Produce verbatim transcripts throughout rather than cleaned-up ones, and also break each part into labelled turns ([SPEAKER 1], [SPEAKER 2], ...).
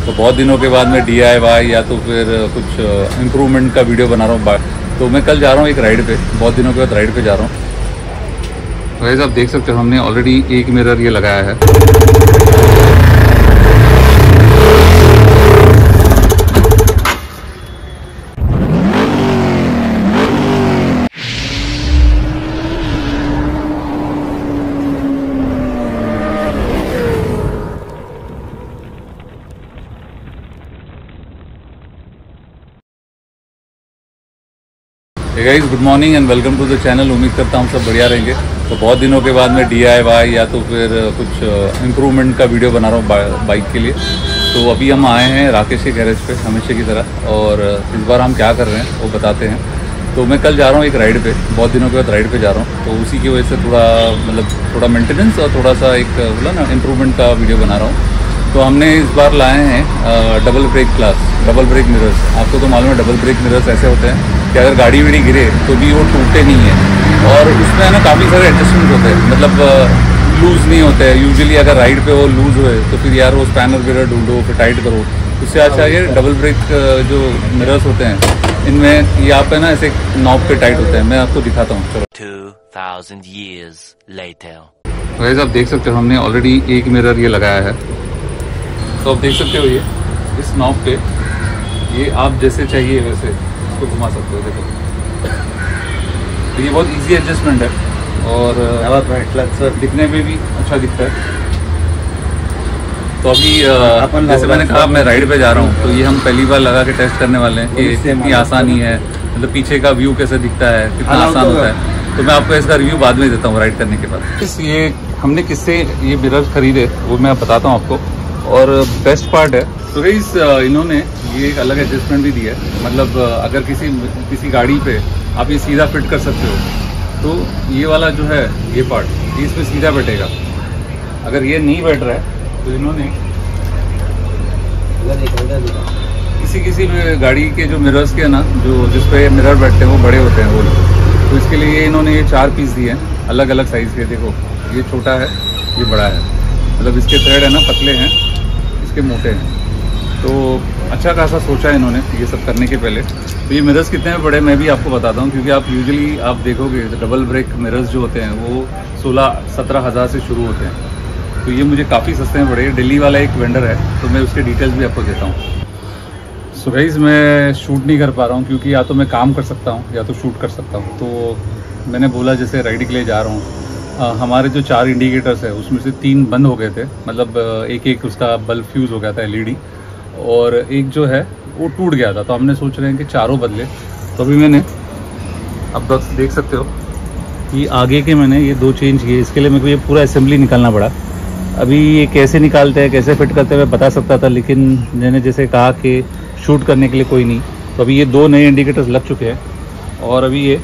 [SPEAKER 1] तो बहुत दिनों के बाद मैं डी आई वाई या तो फिर कुछ इम्प्रूवमेंट का वीडियो बना रहा हूँ। तो मैं कल जा रहा हूँ एक राइड पे, बहुत दिनों के बाद राइड पे जा रहा हूँ। वैसे आप देख सकते हो हमने ऑलरेडी एक मिरर ये लगाया है। Hey guys, good morning and welcome to the channel. उम्मीद करता हूँ सब बढ़िया रहेंगे। तो बहुत दिनों के बाद मैं डी आई वाई या तो फिर कुछ इम्प्रूवमेंट का वीडियो बना रहा हूँ बाइक के लिए। तो अभी हम आए हैं राकेश के गैरेज पे हमेशा की तरह, और इस बार हम क्या कर रहे हैं वो बताते हैं। तो मैं कल जा रहा हूँ एक राइड पे, बहुत दिनों के बाद राइड पे जा रहा हूँ। तो उसी की वजह से थोड़ा मतलब थोड़ा मेंटेनेंस और थोड़ा सा एक बोला ना इम्प्रूवमेंट का वीडियो बना रहा हूँ। तो हमने इस बार लाए हैं double brake class, double brake mirrors. आपको तो मालूम है डबल ब्रेक मिरर्स ऐसे होते हैं कि अगर गाड़ी वीड़ी गिरे तो भी वो टूटते नहीं है, और उसमें है ना काफ़ी सारे एडजस्टमेंट होते हैं, मतलब लूज़ नहीं होते हैं। यूजुअली अगर राइड पे वो लूज़ हुए तो फिर यार वो स्पैनर मिरर ढूंढो फिर टाइट करो। उससे अच्छा ये डबल ब्रेक जो मिरर्स होते हैं इनमें ये आप है ना ऐसे नॉब पे टाइट होते हैं। मैं आपको दिखाता हूँ, चलो।
[SPEAKER 2] two thousand years later.
[SPEAKER 1] वैसे आप देख सकते हो हमने ऑलरेडी एक मिरर ये लगाया है। तो आप देख सकते हो ये इस नॉब पे ये आप जैसे चाहिए वैसे इसको घुमा सकते हो। देखो तो ये बहुत इजी एडजस्टमेंट है, और दिखने में भी अच्छा दिखता है। तो अभी अपन जैसे मैंने कहा मैं राइड पे जा रहा हूँ, तो ये हम पहली बार लगा के टेस्ट करने वाले हैं कि कितनी आसानी है, मतलब पीछे का व्यू कैसे दिखता है, कितना आसान होता है। तो मैं आपको इसका रिव्यू बाद में देता हूँ राइड करने के बाद। इस ये हमने किससे ये मिरर खरीदे वो मैं बताता हूँ आपको, और बेस्ट पार्ट है तो इस इन्होंने ये एक अलग एडजस्टमेंट भी दिया है। मतलब अगर किसी किसी गाड़ी पे आप ये सीधा फिट कर सकते हो, तो ये वाला जो है ये पार्ट ये इसमें सीधा बैठेगा। अगर ये नहीं बैठ रहा है तो इन्होंने किसी किसी गाड़ी के जो मिरर्स के ना जो जिस पे मिरर बैठते हैं वो बड़े होते हैं वो, तो इसके लिए इन्होंने ये चार पीस दिए हैं अलग अलग साइज़ के। देखो ये छोटा है, ये बड़ा है, मतलब इसके थ्रेड है ना पतले हैं, इसके मोटे हैं। तो अच्छा खासा सोचा है इन्होंने ये सब करने के पहले। तो ये मिरर्स कितने में पड़े मैं भी आपको बताता हूँ, क्योंकि आप यूजुअली आप देखोगे डबल ब्रेक मिरर्स जो होते हैं वो सोलह सत्रह हज़ार से शुरू होते हैं। तो ये मुझे काफ़ी सस्ते में पड़े। दिल्ली वाला एक वेंडर है, तो मैं उसके डिटेल्स भी आपको देता हूँ। सो गाइस, मैं शूट नहीं कर पा रहा हूँ क्योंकि या तो मैं काम कर सकता हूँ या तो शूट कर सकता हूँ। तो मैंने बोला जैसे राइड के लिए जा रहा हूँ, आ, हमारे जो चार इंडिकेटर्स है उसमें से तीन बंद हो गए थे, मतलब एक एक उसका बल्ब फ्यूज़ हो गया था एल ई डी, और एक जो है वो टूट गया था। तो हमने सोच रहे हैं कि चारों बदले। तो अभी मैंने अब बस देख सकते हो कि आगे के मैंने ये दो चेंज किए। इसके लिए मेरे को ये पूरा असेंबली निकालना पड़ा। अभी ये कैसे निकालते हैं कैसे फिट करते हैं मैं बता सकता था, लेकिन मैंने जैसे कहा कि शूट करने के लिए कोई नहीं। तो अभी ये दो नए इंडिकेटर्स लग चुके हैं, और अभी ये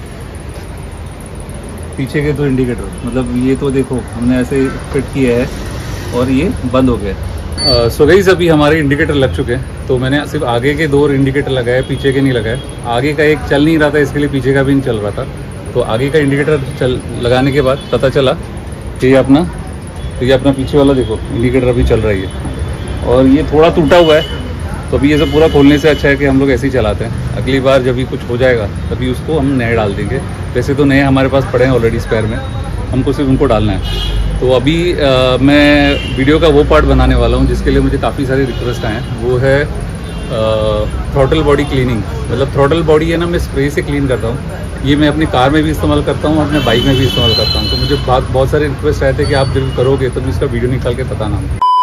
[SPEAKER 1] पीछे के दो इंडिकेटर, मतलब ये तो देखो हमने ऐसे फिट किया है और ये बंद हो गया। सो गाइस, अभी हमारे इंडिकेटर लग चुके हैं। तो मैंने सिर्फ आगे के दो इंडिकेटर लगाए, पीछे के नहीं लगाए। आगे का एक चल नहीं रहा था, इसके लिए पीछे का भी नहीं चल रहा था। तो आगे का इंडिकेटर चल लगाने के बाद पता चला कि ये अपना तो ये अपना पीछे वाला देखो इंडिकेटर अभी चल रही है, और ये थोड़ा टूटा हुआ है। तो अभी ये सब पूरा खोलने से अच्छा है कि हम लोग ऐसे ही चलाते हैं। अगली बार जब भी कुछ हो जाएगा तभी उसको हम नए डाल देंगे। वैसे तो नए हमारे पास पड़े हैं ऑलरेडी स्पेयर में, हमको सिर्फ उनको डालना है। तो अभी आ, मैं वीडियो का वो पार्ट बनाने वाला हूँ जिसके लिए मुझे काफ़ी सारे रिक्वेस्ट आए हैं। वो है थ्रॉटल बॉडी क्लीनिंग। मतलब थ्रॉटल बॉडी है ना, मैं स्प्रे से क्लीन करता हूँ। ये मैं अपनी कार में भी इस्तेमाल करता हूँ और अपने बाइक में भी इस्तेमाल करता हूँ। तो मुझे बहुत बहुत सारे रिक्वेस्ट आए थे कि आप जब करोगे तो इसका वीडियो निकाल के बताना।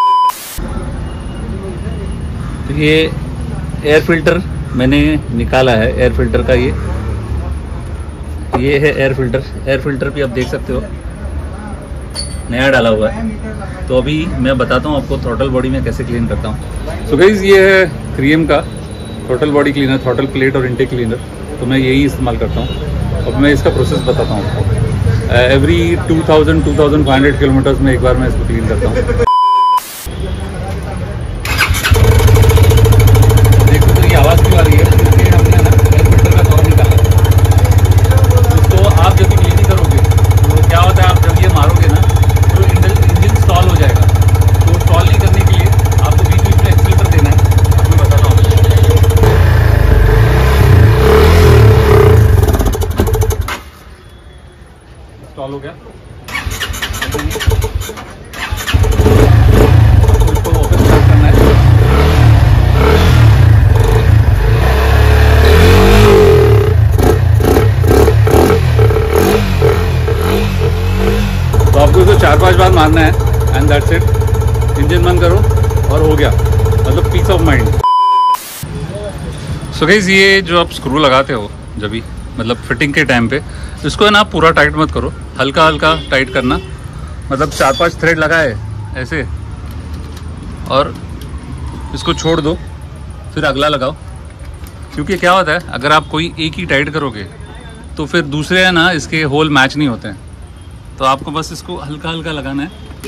[SPEAKER 1] तो ये एयर फिल्टर मैंने निकाला है, एयर फिल्टर का ये ये है एयर फिल्टर। एयर फिल्टर भी आप देख सकते हो नया डाला हुआ है। तो अभी मैं बताता हूँ आपको थ्रॉटल बॉडी में कैसे क्लीन करता हूँ। सो गाइस, ये है थ्री एम का throttle body cleaner, throttle plate और इनटेक क्लीनर। तो मैं यही इस्तेमाल करता हूँ। अब मैं इसका प्रोसेस बताता हूँ आपको। Every two thousand two thousand five hundred kilometres में एक बार मैं इसको क्लीन करता हूँ। देखो तो ये आवाज़ क्यों आ रही है, क्योंकि हमने ना एयर फिल्टर का कवर निकाला। तो आप जब क्लीनिंग करोगे तो क्या होता है, आप जब ये मारोगे ना तो इंजन स्टॉल हो जाएगा। तो स्टॉल नहीं करने के लिए आपको बीच बीच में एक्सीलेटर देना है। हो गया। इसको वापस स्टार्ट करना है। तो आपको इसको चार पांच बार मारना है एंड दैट्स इट। इंजन बंद करो और हो गया, मतलब peace of mind. So guys, ये जो आप स्क्रू लगाते हो जब भी मतलब फिटिंग के टाइम पे, इसको है ना पूरा टाइट मत करो, हल्का हल्का टाइट करना। मतलब चार पांच थ्रेड लगाए ऐसे और इसको छोड़ दो, फिर अगला लगाओ। क्योंकि क्या होता है, अगर आप कोई एक ही टाइट करोगे तो फिर दूसरे है ना इसके होल मैच नहीं होते हैं। तो आपको बस इसको हल्का हल्का लगाना है।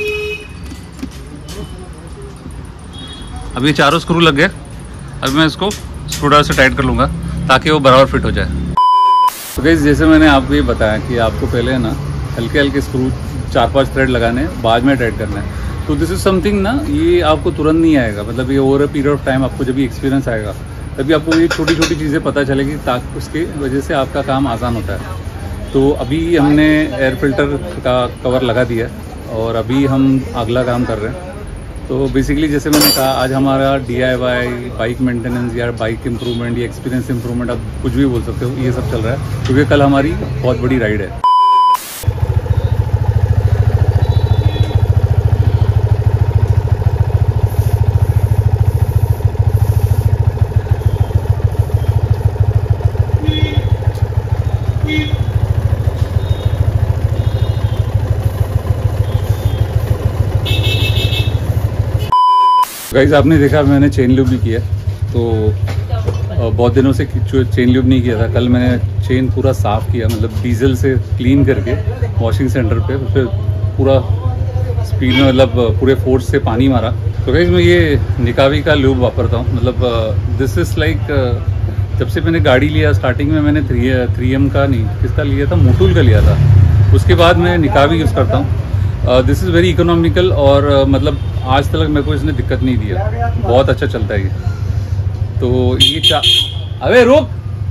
[SPEAKER 1] अब ये चारों स्क्रू लग गए। अब मैं इसको स्क्रूड्राइवर से टाइट कर लूँगा ताकि वो बराबर फिट हो जाए। तो गाइस, जैसे मैंने आपको ये बताया कि आपको पहले ना हल्के हल्के स्क्रू चार पांच थ्रेड लगाने, बाद में टाइट करना है। तो दिस इज समथिंग ना, ये आपको तुरंत नहीं आएगा। मतलब ये over a period of time आपको जब भी एक्सपीरियंस आएगा तभी आपको ये छोटी छोटी चीज़ें पता चलेगी, ताकि उसके वजह से आपका काम आसान होता है। तो अभी हमने एयर फिल्टर का कवर लगा दिया और अभी हम अगला काम कर रहे हैं। तो बेसिकली जैसे मैंने कहा, आज हमारा D I Y bike maintenance या बाइक इंप्रूवमेंट या एक्सपीरियंस इंप्रूवमेंट, आप कुछ भी बोल सकते हो, ये सब चल रहा है क्योंकि कल हमारी बहुत बड़ी राइड है। गाइस, आपने देखा मैंने चेन लूब भी किया, तो बहुत दिनों से चेन लूब नहीं किया था। कल मैंने चेन पूरा साफ़ किया, मतलब डीजल से क्लीन करके वॉशिंग सेंटर पे, फिर पूरा स्पीड में मतलब पूरे फोर्स से पानी मारा। तो गाइस, मैं ये निकावी का लूब वापरता हूँ। मतलब दिस इज़ लाइक, जब से मैंने गाड़ी लिया स्टार्टिंग में मैंने थ्री थ्री एम का नहीं, किसका लिया था, मोटूल का लिया था। उसके बाद मैं निकावी यूज़ करता हूँ। दिस इज़ वेरी इकोनॉमिकल और uh, मतलब आज तक मेरे को इसने दिक्कत नहीं दिया, बहुत अच्छा चलता है ये। तो ये चा अबे रुक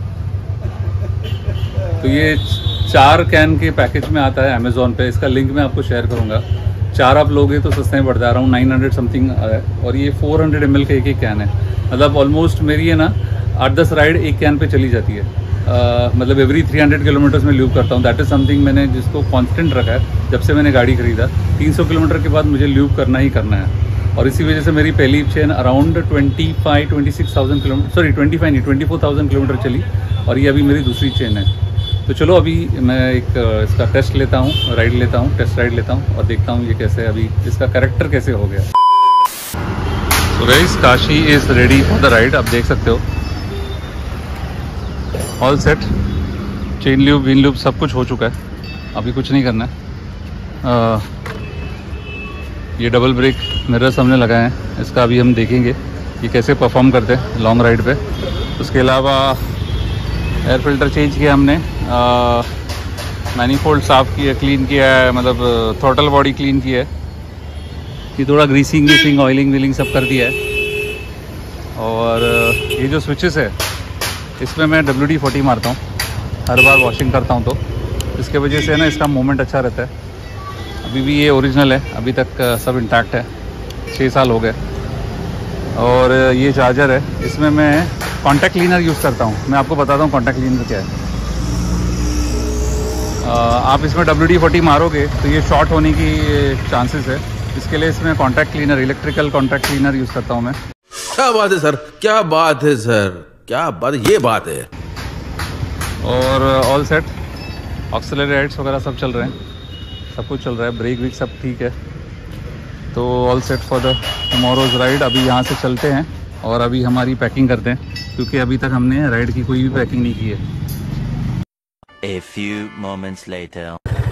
[SPEAKER 1] तो ये चार कैन के पैकेज में आता है अमेज़ॉन पे। इसका लिंक मैं आपको शेयर करूँगा। चार आप लोगे तो सस्ते में पड़ता है, अराउंड नाइन हंड्रेड समथिंग है। और ये फोर हंड्रेड एम एल का एक एक कैन है। मतलब ऑलमोस्ट मेरी है ना आठ दस राइड एक कैन पे चली जाती है। Uh, मतलब एवरी थ्री हंड्रेड किलोमीटर्स में ल्यूब करता हूँ। दैट इज़ समथिंग मैंने जिसको कांस्टेंट रखा है जब से मैंने गाड़ी खरीदा। तीन सौ किलोमीटर के बाद मुझे ल्यूब करना ही करना है। और इसी वजह से मेरी पहली chain around twenty five twenty six thousand kilometre sorry twenty five नहीं ट्वेंटी फोर थाउजेंड किलोमीटर चली। और ये अभी मेरी दूसरी चेन है। तो चलो अभी मैं एक इसका टेस्ट लेता हूँ, राइड लेता हूँ, टेस्ट राइड लेता हूँ और देखता हूँ ये कैसे, अभी इसका कैरेक्टर कैसे हो गया। तो guys, Kashi is ready for the ride. आप देख सकते हो all set, chain lube win lube सब कुछ हो चुका है। अभी कुछ नहीं करना है। आ, ये डबल ब्रेक मिरर्स हमने लगाए हैं, इसका अभी हम देखेंगे कि कैसे परफॉर्म करते हैं लॉन्ग राइड पे। उसके अलावा एयर फिल्टर चेंज किया हमने, मैनीफोल्ड साफ़ किया, क्लीन किया है, मतलब थ्रॉटल बॉडी क्लीन किया है। ये थोड़ा ग्रीसिंग ग्रीसिंग ऑयलिंग विलिंग सब कर दिया है। और ये जो स्विचेस है इसमें मैं डब्ल्यू डी फोर्टी मारता हूँ हर बार वॉशिंग करता हूँ, तो इसके वजह से ना इसका मूवमेंट अच्छा रहता है। अभी भी ये ओरिजिनल है, अभी तक सब इंटैक्ट है, छः साल हो गए। और ये चार्जर है, इसमें मैं कॉन्टैक्ट क्लीनर यूज़ करता हूँ। मैं आपको बताता हूँ कॉन्टैक्ट क्लीनर क्या है। आ, आप इसमें डब्ल्यू डी फोर्टी मारोगे तो ये शॉर्ट होने की चांसेस है। इसके लिए इसमें contact cleaner, electrical contact cleaner use करता हूँ मैं।
[SPEAKER 3] क्या बात है सर, क्या बात है सर, क्या बात, ये बात है।
[SPEAKER 1] और ऑल सेट, ऑक्सिलरी वगैरह सब चल रहे हैं, सब कुछ चल रहा है, ब्रेक व्रेक सब ठीक है। तो all set for the tomorrow's ride. अभी यहाँ से चलते हैं और अभी हमारी पैकिंग करते हैं, क्योंकि अभी तक हमने राइड की कोई भी पैकिंग नहीं की है।
[SPEAKER 2] A few moments later.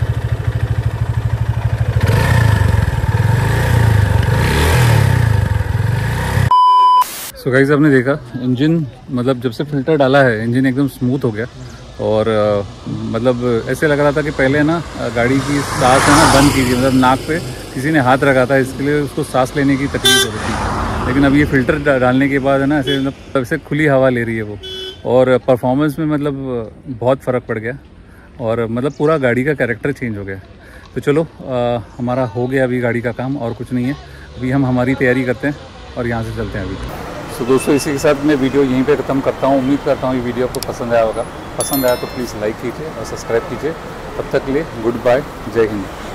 [SPEAKER 1] So so guys, आपने देखा इंजन, मतलब जब से फिल्टर डाला है इंजन एकदम स्मूथ हो गया। और uh, मतलब ऐसे लग रहा था कि पहले ना गाड़ी की सांस है ना बंद की थी, मतलब नाक पे किसी ने हाथ रखा था, इसके लिए उसको सांस लेने की तकलीफ हो रही थी। लेकिन अब ये फ़िल्टर डालने के बाद है ना ऐसे मतलब ऐसे खुली हवा ले रही है वो। और परफॉर्मेंस में मतलब बहुत फ़र्क पड़ गया। और मतलब पूरा गाड़ी का कैरेक्टर चेंज हो गया। तो चलो आ, हमारा हो गया अभी गाड़ी का काम, और कुछ नहीं है। अभी हम हमारी तैयारी करते हैं और यहाँ से चलते हैं अभी। तो दोस्तों इसी के साथ मैं वीडियो यहीं पे ख़त्म करता हूँ। उम्मीद करता हूँ ये वीडियो आपको पसंद आया होगा। पसंद आया तो प्लीज़ लाइक कीजिए और सब्सक्राइब कीजिए। तब तक के लिए गुड बाय, जय हिंद।